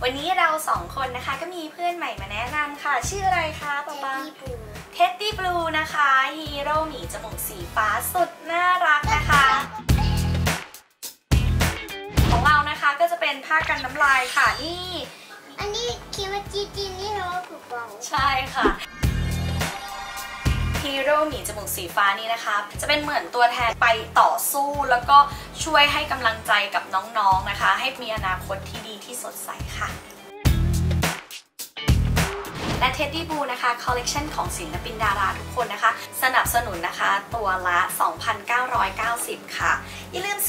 วันนี้เรา2คนนะคะก็มีเพื่อนใหม่มาแนะนำค่ะชื่ออะไรคะป๊าป๊าเท็ดดี้บลูนะคะฮีโร่หมีจมูกสีฟ้าสุดน่ารักนะคะของเรานะคะก็จะเป็นผ้ากันน้ำลายค่ะนี่อันนี้คิดว่าจีนี่เหรอถูกต้องใช่ค่ะฮีโร่หมีจมูกสีฟ้านี่นะคะจะเป็นเหมือนตัวแทนไปต่อสู้แล้วก็ช่วยให้กำลังใจกับน้องๆนะคะให้มีอนาคตที่ดีที่สดใสค่ะและเท็ดดี้บูนะคะคอลเลกชันของศิลปินดาราทุกคนนะคะสนับสนุนนะคะตัวละ 2,990 ค่ะอย่าลืม